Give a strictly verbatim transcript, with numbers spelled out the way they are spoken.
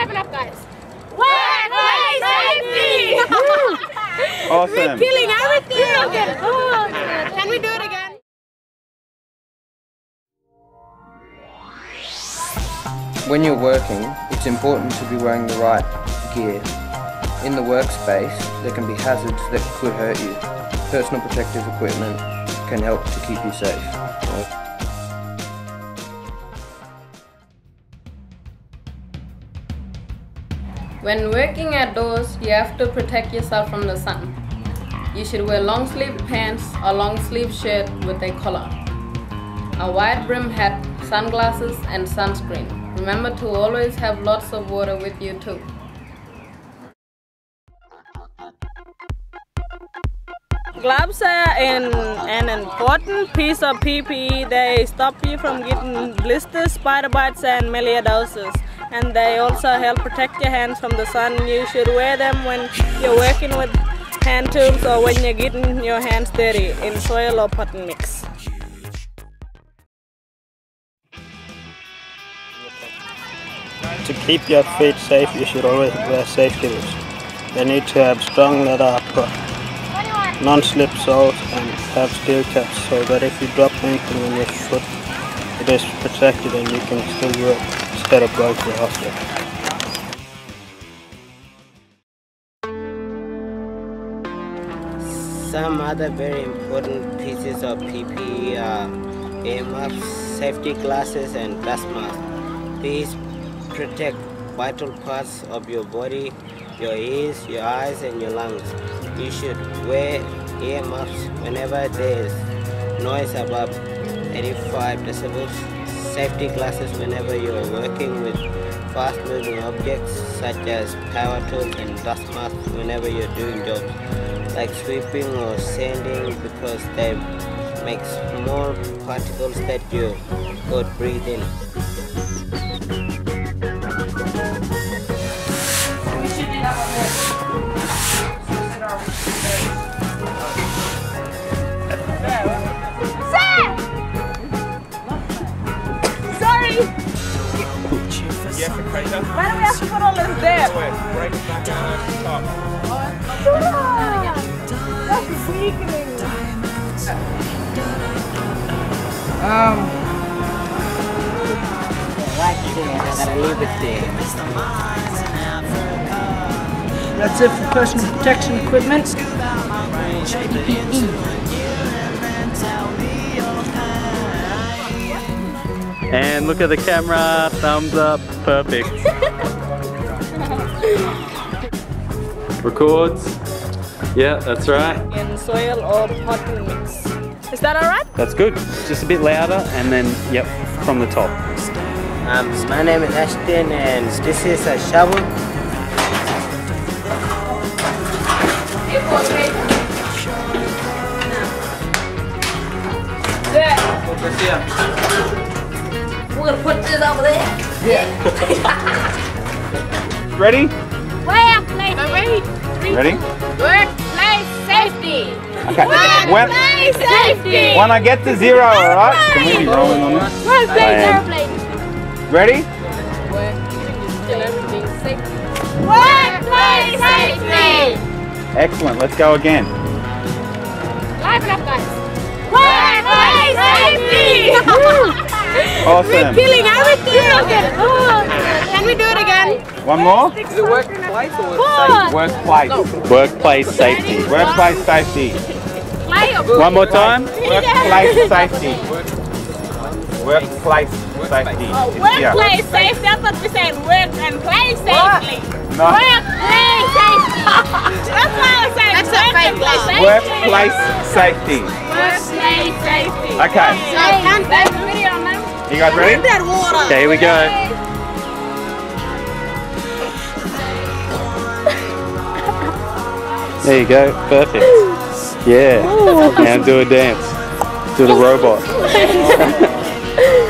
Live it up, guys. Workplace safety! Awesome. We're killing everything. Oh, can we do it again? When you're working, it's important to be wearing the right gear. In the workspace, there can be hazards that could hurt you. Personal protective equipment can help to keep you safe. When working outdoors, you have to protect yourself from the sun. You should wear long sleeve pants or long sleeve shirt with a collar, a wide brim hat, sunglasses and sunscreen. Remember to always have lots of water with you too. Gloves are an, an important piece of P P E. They stop you from getting blisters, spider bites and melioidosis. And they also help protect your hands from the sun. You should wear them when you're working with hand tools or when you're getting your hands dirty in soil or potting mix. To keep your feet safe, you should always wear safety boots. They need to have strong leather upper, non-slip soles and have steel caps so that if you drop anything on your foot, it is protected and you can still work instead of going to the hospital. Some other very important pieces of P P E are earmuffs, safety glasses and dust masks. These protect vital parts of your body, your ears, your eyes and your lungs. You should wear earmuffs whenever there is noise above eighty-five decibels, safety glasses whenever you are working with fast moving objects such as power tools, and dust masks whenever you're doing jobs like sweeping or sanding because they make small particles that you could breathe in. Why do we have to put all this there? Break it back down at the top. That's weakening. Um. Right there, I gotta leave it there. That's it for personal protection equipment. P P E. And look at the camera, thumbs up, perfect. Records. Yeah, that's right. In soil or potting mix. Is that alright? That's good. Just a bit louder and then, yep, from the top. Um, my name is Ashton and this is a shovel. We're gonna put this over there. Yeah. Ready? Workplace. I'm ready. Three, Ready? Workplace safety. Okay. Workplace safety. When I get to zero, alright? Can we be rolling on this? Workplace airplane. Ready? Workplace safety. Excellent. Let's go again. Live it up, guys. Workplace safety. Awesome. We're killing everything. Oh, can we do it again? One more? Is it workplace or Workplace. Workplace safety. Workplace safety. One more time. Workplace safety. Workplace safety. Oh, workplace safety. That's what we said. Work and play safely. No. Workplace safety. That's what I was saying. That's a fake law. Workplace safety. Workplace safety. Okay. So I can't take the video now. You guys ready? Okay, here we go. There you go, perfect. Yeah, now do a dance. Do the robot.